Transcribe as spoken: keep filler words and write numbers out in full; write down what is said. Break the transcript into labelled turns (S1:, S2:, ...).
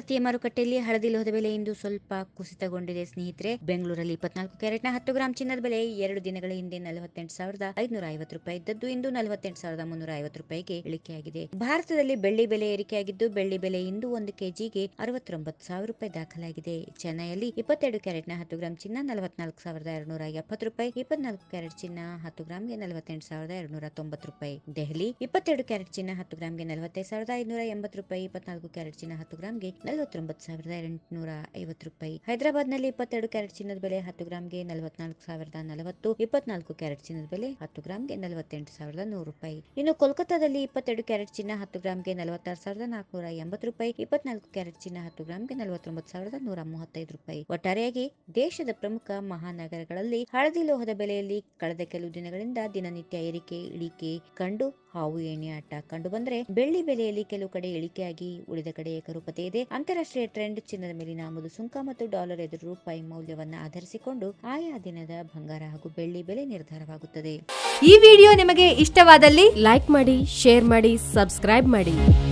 S1: ಭಾರತೀಯ ಮಾರುಕಟ್ಟೆಯಲ್ಲಿ ಹಳದಿ ಲೋಹದ ಬೆಲೆ ಇಂದು ಸ್ವಲ್ಪ ಕುಸಿತಗೊಂಡಿದೆ ಸ್ನೇಹಿತರೆ. ಬೆಂಗಳೂರಲ್ಲಿ ಇಪ್ಪತ್ನಾಲ್ಕು ಕ್ಯಾರೆಟ್ನ ಹತ್ತು ಗ್ರಾಂ ಚಿನ್ನದ ಬೆಲೆ ಎರಡು ದಿನಗಳ ಹಿಂದೆ ನಲವತ್ತೆಂಟು ಸಾವಿರದ ಐದುನೂರ ಐವತ್ತು ರೂಪಾಯಿ ಇದ್ದದ್ದು ಇಂದು ನಲವತ್ತೆಂಟು ಸಾವಿರದ ಮುನ್ನೂರ ಐವತ್ತು ರೂಪಾಯಿಗೆ ಇಳಿಕೆಯಾಗಿದೆ. ಭಾರತದಲ್ಲಿ ಬೆಳ್ಳಿ ಬೆಲೆ ಏರಿಕೆಯಾಗಿದ್ದು ಬೆಳ್ಳಿ ಬೆಲೆ ಇಂದು ಒಂದು ಕೆಜಿಗೆ ಅರವತ್ತೊಂಬತ್ತು ಸಾವಿರ ರೂಪಾಯಿ ದಾಖಲಾಗಿದೆ. ಚೆನ್ನೈಯಲ್ಲಿ ಇಪ್ಪತ್ತೆರಡು ಕ್ಯಾರೆಟ್ನ ಹತ್ತು ಗ್ರಾಂ ಚಿನ್ನ ನಲವತ್ನಾಲ್ಕು ಸಾವಿರದ ಎರಡ್ನೂರ ಎಪ್ಪತ್ತು ರೂಪಾಯಿ, ಇಪ್ಪತ್ನಾಲ್ಕು ಕ್ಯಾರೆಟ್ ಚಿನ್ನ ಹತ್ತು ಗ್ರಾಂಗೆ ನಲವತ್ತೆಂಟು ಸಾವಿರದ ಎರಡ್ನೂರ ತೊಂಬತ್ತು ರೂಪಾಯಿ. ದೆಹಲಿ ಇಪ್ಪತ್ತೆರಡು ಕ್ಯಾರೆಟ್ ಚಿನ್ನ ಹತ್ತು ಗ್ರಾಂಗೆ ನಲವತ್ತೈದು ಸಾವಿರದ ಐದುನೂರ ಎಂಬತ್ತು ರೂಪಾಯಿ, ಇಪ್ಪತ್ನಾಲ್ಕು ಕ್ಯಾರೆಟ್ ಚಿನ್ನ ಹತ್ತು ಗ್ರಾಂಗೆ ನಲವತ್ತೊಂಬತ್ತು ಸಾವಿರದ ಎಂಟುನೂರ ಐವತ್ತು ರೂಪಾಯಿ. ಹೈದರಾಬಾದ್ ನಲ್ಲಿ ಇಪ್ಪತ್ತೆರಡು ಕ್ಯಾರೆಟ್ ಚಿನ್ನದ ಬೆಲೆ ಹತ್ತು ಗ್ರಾಂಗೆ ನಲವತ್ನಾಲ್ಕು ಸಾವಿರದ ನಲವತ್ತು, ಇಪ್ಪತ್ನಾಲ್ಕು ಕ್ಯಾರೆಟ್ ಚಿನ್ನದ ಬೆಲೆ ಹತ್ತು ಗ್ರಾಂಗೆ ನಲವತ್ತೆಂಟು ಸಾವಿರದ ನೂರು ರೂಪಾಯಿ. ಇನ್ನು ಕೋಲ್ಕತ್ತಾದಲ್ಲಿ ಇಪ್ಪತ್ತೆರಡು ಕ್ಯಾರೆಟ್ ಚಿನ್ನ ಹತ್ತು ಗ್ರಾಂಗೆ ನಲವತ್ತಾರು ಸಾವಿರದ ನಾಲ್ಕುನೂರ ಎಂಬತ್ತು ರೂಪಾಯಿ, ಇಪ್ಪತ್ನಾಲ್ಕು ಕ್ಯಾರೆಟ್ ಚಿನ್ನ ಹತ್ತು ಗ್ರಾಂಗೆ ನಲವತ್ತೊಂಬತ್ತು ಸಾವಿರದ ನೂರ ಮೂವತ್ತೈದು ರೂಪಾಯಿ. ಒಟ್ಟಾರೆಯಾಗಿ ದೇಶದ ಪ್ರಮುಖ ಮಹಾನಗರಗಳಲ್ಲಿ ಹಳದಿ ಲೋಹದ ಬೆಲೆಯಲ್ಲಿ ಕಳೆದ ಕೆಲವು ದಿನಗಳಿಂದ ದಿನನಿತ್ಯ ಏರಿಕೆ ಇಳಿಕೆ ಕಂಡು ಹಾವು ಏಣಿ ಆಟ ಕಂಡು ಬಂದರೆ ಬೆಳ್ಳಿ ಬೆಲೆಯಲ್ಲಿ ಕೆಲವು ಕಡೆ ಇಳಿಕೆಯಾಗಿ ಉಳಿದ ಕಡೆ ಏಕರೂಪತೆ ಇದೆ. ಅಂತಾರಾಷ್ಟ್ರೀಯ ಟ್ರೆಂಡ್ ಚಿನ್ನದ ಮೇಲಿನ ಆಮದು ಸುಂಕ ಮತ್ತು ಡಾಲರ್ ಎದುರು ರೂಪಾಯಿ ಮೌಲ್ಯವನ್ನು ಆಧರಿಸಿಕೊಂಡು ಆಯಾ ದಿನದ ಬಂಗಾರ ಹಾಗೂ ಬೆಳ್ಳಿ ಬೆಲೆ ನಿರ್ಧಾರವಾಗುತ್ತದೆ.
S2: ಈ ವಿಡಿಯೋ ನಿಮಗೆ ಇಷ್ಟವಾದಲ್ಲಿ ಲೈಕ್ ಮಾಡಿ, ಶೇರ್ ಮಾಡಿ, ಸಬ್ಸ್ಕ್ರೈಬ್ ಮಾಡಿ.